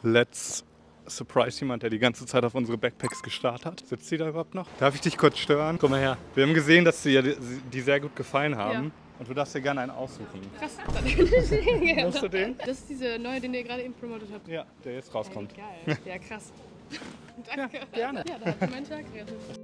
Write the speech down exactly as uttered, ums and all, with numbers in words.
Let's surprise jemand, der die ganze Zeit auf unsere Backpacks gestarrt hat. Sitzt sie da überhaupt noch? Darf ich dich kurz stören? Komm mal her. Wir haben gesehen, dass dir die, die sehr gut gefallen haben. Ja. Und du darfst dir gerne einen aussuchen. Krass, dann ich Musst du den? Das ist diese neue, den ihr gerade eben promotet habt. Ja, der jetzt rauskommt. Ey, geil. Ja, krass. Danke. Ja, gerne. Ja, da hat mein Tag gerettet.